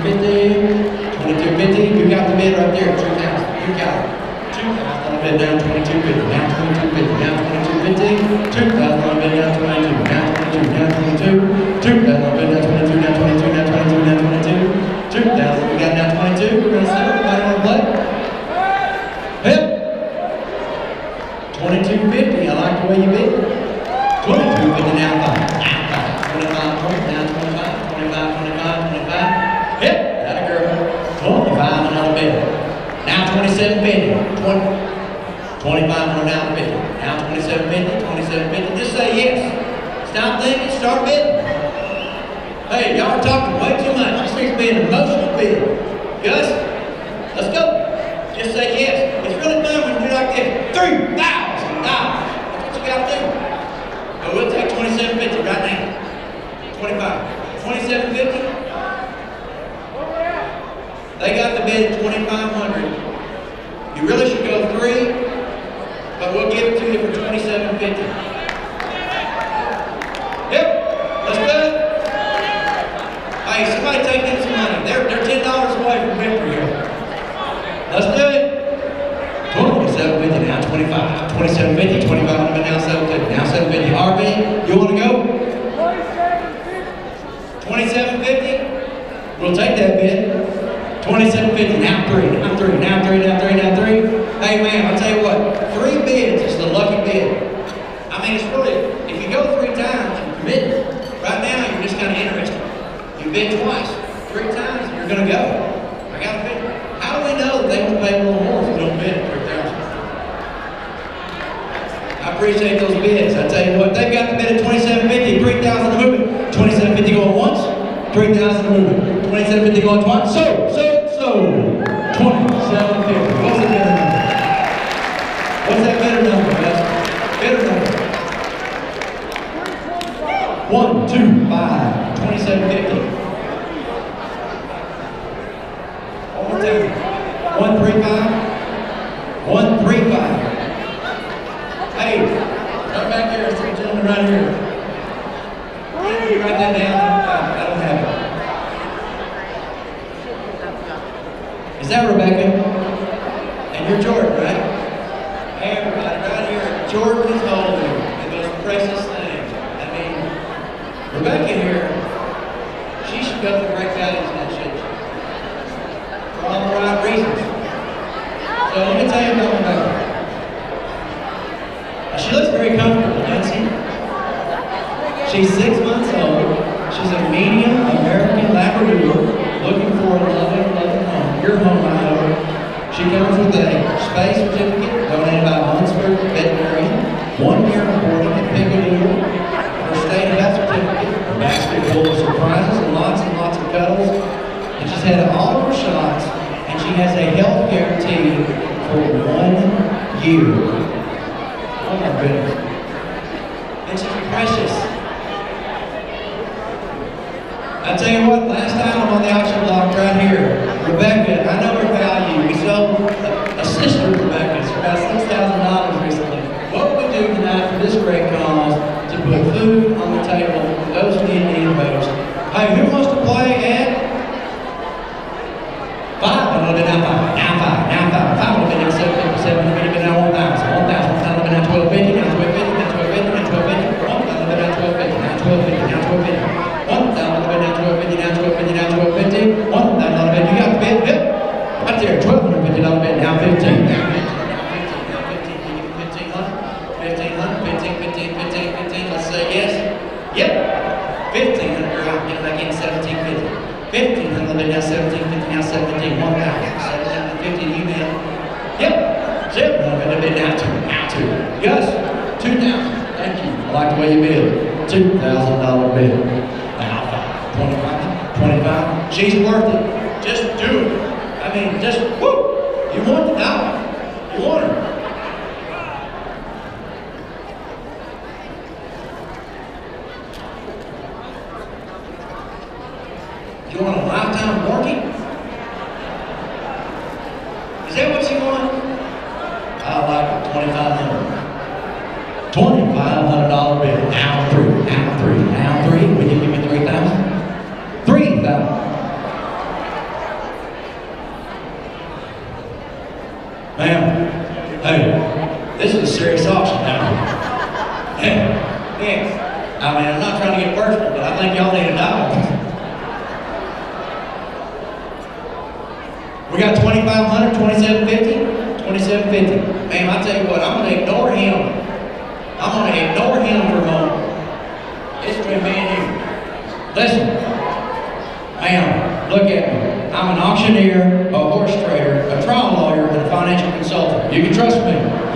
2250. 2250. You got the bid right there. 2,000. You got it. 2,000. A little bit down 2250. Now 2250. Now 2250. 2,000. A little bit down 22. Now 22. Now 22. 2,000. A little bit down 22. Now 22. Now 22. Now 22. 2,000. We got now 22. We're gonna sell. Everybody want to play? Hip. 2250. I like the way you bid. 2250 now 5. Now 5. 25. Now 25. 25. 25. 25. Hip. That a girl. 25. Another bid. Now 2750. 25 now 50. Now 2750. 2750. Just say yes. Stop thinking. Start bidding. Hey, y'all are talking way too much. This needs to be an emotional bid. Gus, let's go. Just say yes. It's really fun when you do like this. $3,000. That's what you got to do. But we'll take 2750 right now. 25. 2750. They got the bid at 2,500. You really should go 3, but we'll give it to you for 2750. Yep. Let's do it. Hey, somebody take in some money. They're $10 away from victory here. Let's do it. 2750, now 25. 2750, 2500, now 750. Now 750. RV, you want to go? 2750. We'll take that bid. 2750, now 3, now 3, now 3, now 3, now 3. Hey man, I'll tell you what, 3 bids is the lucky bid. appreciate those bids. I tell you what, they've got the bid at $27.50, $3,000 to move it. $27.50 going once, $3,000 to move it. $27.50 going twice. So. $27.50. What's the bidder number? What's that bidder number, guys? Bidder number. 1, 2, 5, $27.50. One more time. 135. 135. Hey, right back here, there's a gentleman right here. Can you write that down? I don't have it. Is that Rebecca? And you're Jordan, right? Hey everybody, right here, Jordan is holding the most precious thing. I mean, Rebecca here, she should go for great values in that shit. For all the right reasons. So let me tell you about Rebecca. She looks very comfortable, doesn't she? She's 6 months old. She's a medium American Labrador looking for a loving home. Your home, I hope. She comes with a space certificate donated by Lunsford Veterinarian, 1 year of boarding at Pickadoodle, her state health certificate, her basket full of surprises and lots of cuddles. And she's had all of her shots, and she has a health guarantee for 1 year. Oh my goodness. And she's precious. I tell you what, last time I'm on the auction block right here, Rebecca, I know her value. We sold a sister of Rebecca's for about $6,000 recently. What we do tonight for this great cause to put food on the table for those who need any votes. Hey, who wants to play at 5? A little bit now 5. Now 5. Now 5. 5 a little bit now 7, 7 a little bit now 1,000. 1,000. 1,000 a little bit now 1250. Now 1250. Now 1250. Now 1250. 1,000 a little bit now 1250. Now 1250. Now 1250. 1,000 a little bit now 1250. Now 1250. Now 1250. 1,000 a little bit. You got the bid? Yep. Right there. $1,250 bid. Now 15. Now 15. Now 15. Can you give 1,500? 1,500. 15. 15. Let's say yes. Yep. 1,500. You're out. Get it back in 1,750. 1,500 a little bit. Now 1,750. Now 17. 1,000. 1,750. You man. Yep. 700 a little bit. Now 2. Now 2. Yes. 2,000. Thank you. I like the way you bid. $2,000 bid. Now 25. 25. She's worth it. Just do it. I mean, just whoop. You want the dollar. You want her. You want a lifetime warranty? Is that what you want? I like it. $2,500. $2,500 bill. Now 3. Now 3. Now 3. Will you give me 3,000? 3,000. Ma'am, hey, this is a serious auction now. Yeah. I mean, I'm not trying to get personal, but I think y'all need a dollar. We got 2,500, 2,750, 2,750. Ma'am, I tell you what, I'm gonna ignore him. I'm gonna ignore him for a moment. It's between me and you. Listen, ma'am, look at me. I'm an auctioneer, a horse trader, a trial lawyer, and a financial consultant. You can trust me.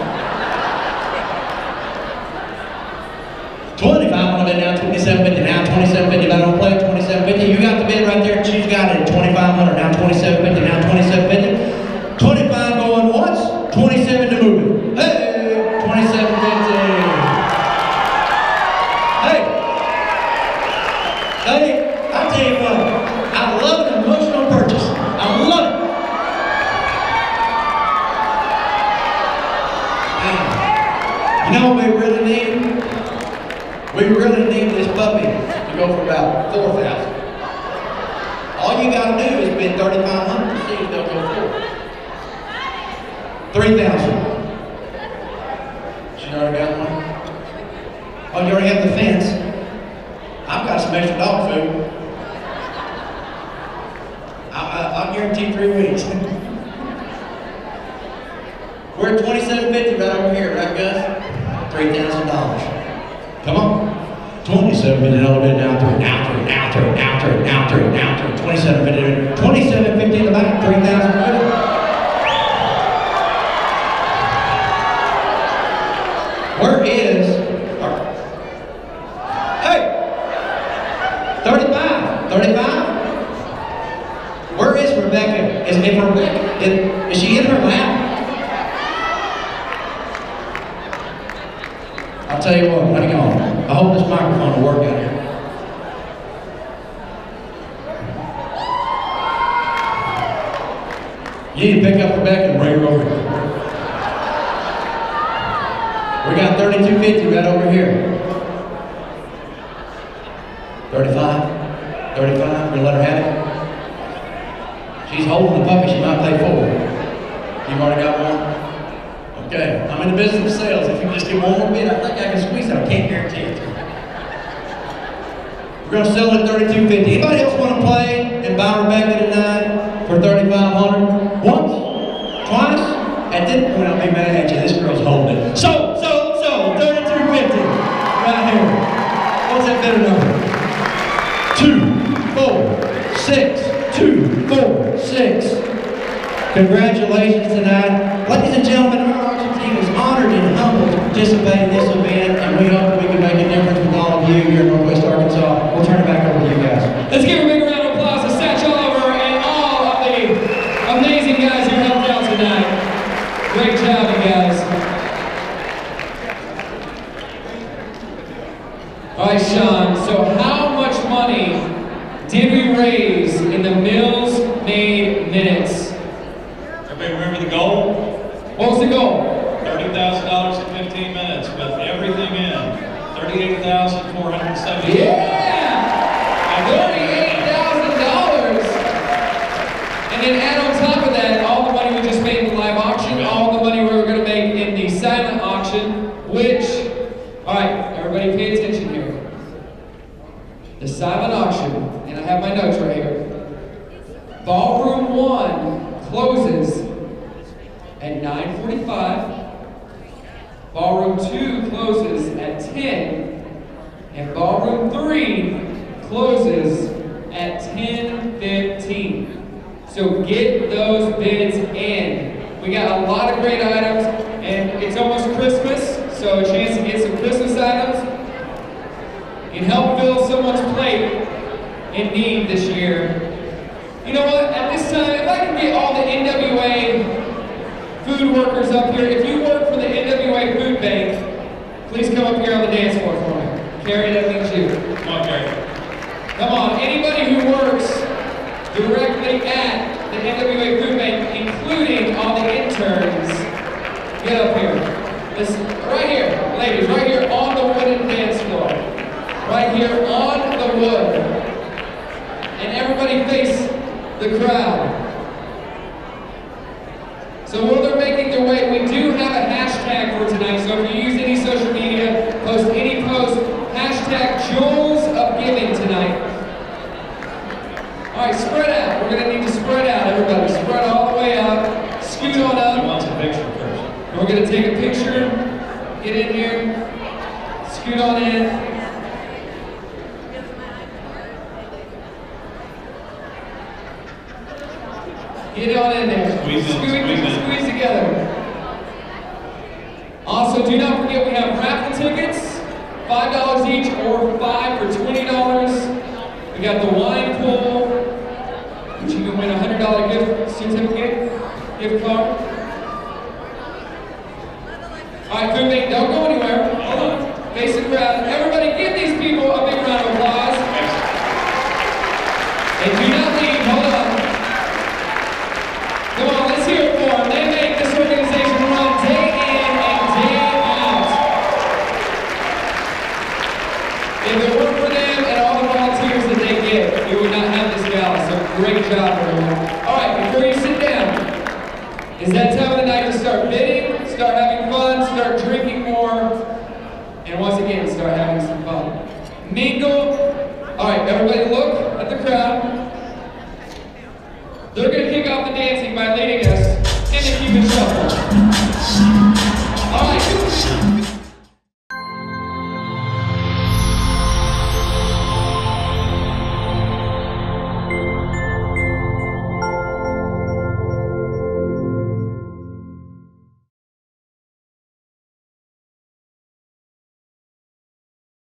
25 on the bid now, 2750 now, 2750. If I don't play 2750, you got the bid right there. She's got it at 2,500 now, 2750 now, 2750. 25 going once, 27 to move it. Hey, 2750. Hey, I tell you what, I love an emotional purchase. I love it. Man, you know what we really need? We really need this puppy to go for about 4,000. All you gotta do is bid 3,500 to see if they'll go for it. 3,000. She already got one? Oh, you already have the fence? I've got some extra dog food. I'll guarantee 3 weeks. We're at 2,750 right over here, right, Gus? $3,000. Come on. 2,750 another bit now 3. Now 3. Now 3. Now 3. Now 3. Now 3. 2,750. 2,750 in the back. 3,000. Where is, hey, 35, 35? Where is Rebecca? Is she in her lap? I'll tell you what, hang on. I hope this microphone will work out here. You need to pick up Rebecca and bring her over here. We got 3250 right over here. 35? 35? We're gonna let her have it? She's holding the puppy, she might play forward. You've already got one? Okay, I'm in the business of sales. If you just get one more bid, I think I can squeeze it. I can't guarantee it. We're gonna sell it at $32.50. Anybody else want to play and buy Rebecca tonight for $3,500? Once? Twice? At this point, I'll be mad at you. This girl's holding it. So, $32.50. Right here. What's that bidder number? 246. Congratulations tonight. Ladies and gentlemen, our auction team is honored and humbled to participate in this event, and we hope that we can make a difference with all of you here in Northwest Arkansas. We'll turn it back over to you guys. Let's give a big round of applause to Satch Oliver and all of the amazing guys who helped out tonight. Great job, you guys. All right, Sean, so how much money did we raise in the Mills Made Minutes? Everybody remember the goal? What was the goal? $30,000 in 15 minutes with everything in. $38,470. Yeah! $38,000! And then add on top of that all the money we just made in the live auction, all the money we were going to make in the silent auction, which, all right, everybody pay attention here. The silent auction, and I have my notes right here. Ballroom 1 closes at 9:45. Ballroom 2 closes at 10. And ballroom 3 closes at 10:15. So get those bids in. We got a lot of great items, and it's almost Christmas, so a chance to get some Christmas items. You can help fill someone's plate in need this year. You know what, at this time, if I can get all the NWA food workers up here, if you work for the NWA Food Bank, please come up here on the dance floor for me. Carrie, that means you. Come on, Gary. Come on, anybody who works directly at the NWA Food Bank, including all the interns, get up here. Listen, right here, ladies, right here on the wooden dance floor. Right here on the wood. And everybody face the crowd. So while they're making their way, we do have a hashtag for tonight. So if you use any social media, post any post, hashtag Jewels of Giving tonight. All right, spread out. We're gonna need to spread out, everybody. Spread all the way up. Scoot on up. Who wants a picture first? And we're gonna take a picture. Get in here. Scoot on in. Get on in there. Squeeze together. Also, do not forget we have raffle tickets, $5 each or 5 for $20. We got the wine pool, which you can win a $100 gift certificate, gift card. All right, Food Bank, don't go anywhere. Hold on. Face the crowd. Everybody give these people a big round of applause. And do not leave. Hold on. Come on, let's hear it for them. They make this organization run day in and day out. If it weren't for them and all the volunteers that they get, we would not have this gala. So great job, everyone. All right, before you sit down, it's that time of the night to start bidding, start having fun, start drinking more, and once again, start having some fun. Mingle. All right, everybody look at the crowd. They're going to kick off the dancing by leading us in the Cupid Shuffle.